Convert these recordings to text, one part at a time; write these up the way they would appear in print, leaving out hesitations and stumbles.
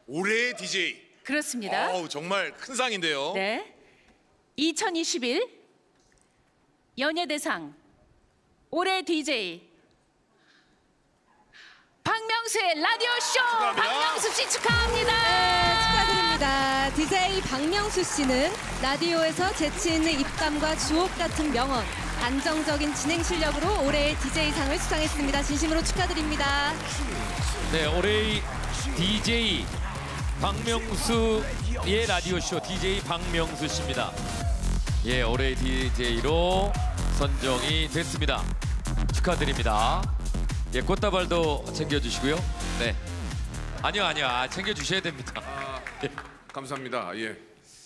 올해의 DJ. 그렇습니다. 정말 큰 상인데요. 네. 2021 연예대상 올해 DJ 박명수의 라디오쇼 박명수 씨 축하합니다. 네, 축하드립니다. DJ 박명수 씨는 라디오에서 재치 있는 입담과 주옥 같은 명언, 안정적인 진행 실력으로 올해의 DJ상을 수상했습니다. 진심으로 축하드립니다. 네, 올해의 DJ 박명수의 라디오쇼 DJ 박명수 씨입니다. 예, 올해의 DJ로 선정이 됐습니다. 축하드립니다. 예, 꽃다발도 챙겨주시고요. 네. 아니요. 챙겨주셔야 됩니다. 예. 감사합니다. 예.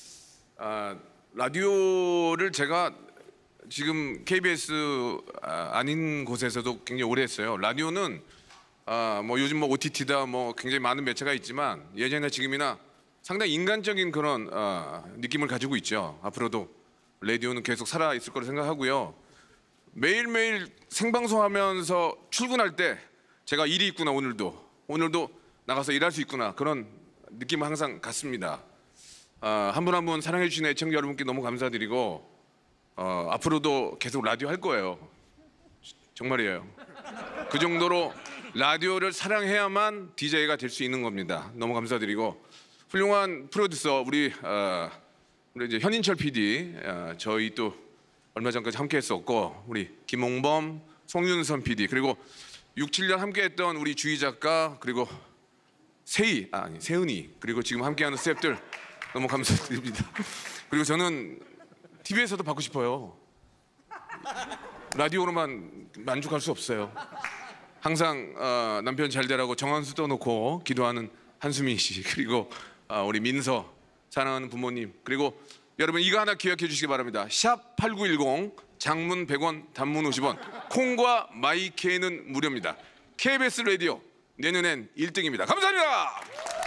라디오를 제가 지금 KBS 아닌 곳에서도 굉장히 오래 했어요. 라디오는 뭐 요즘 뭐 OTT다 뭐 굉장히 많은 매체가 있지만 예전이나 지금이나 상당히 인간적인 그런 느낌을 가지고 있죠. 앞으로도 라디오는 계속 살아 있을 거라 생각하고요. 매일매일 생방송하면서 출근할 때 제가 일이 있구나, 오늘도 나가서 일할 수 있구나, 그런 느낌을 항상 갖습니다. 한 분 한 분 사랑해 주신 애청자 여러분께 너무 감사드리고 앞으로도 계속 라디오 할 거예요. 정말이에요. 그 정도로 라디오를 사랑해야만 DJ가 될 수 있는 겁니다. 너무 감사드리고 훌륭한 프로듀서 우리 이제 현인철 PD, 저희 또 얼마 전까지 함께했었고 우리 김홍범, 송윤선 PD, 그리고 6, 7년 함께했던 우리 주희 작가, 그리고 세은이, 그리고 지금 함께하는 스태프들 너무 감사드립니다. 그리고 저는 TV에서도 받고 싶어요. 라디오로만 만족할 수 없어요. 항상 남편 잘 되라고 정한수 떠놓고 기도하는 한수민 씨, 그리고 우리 민서 사랑하는 부모님, 그리고 여러분 이거 하나 기억해 주시기 바랍니다. 샵 8910 장문 100원 단문 50원 콩과 마이케이는 무료입니다. KBS 라디오 내년엔 1등입니다. 감사합니다.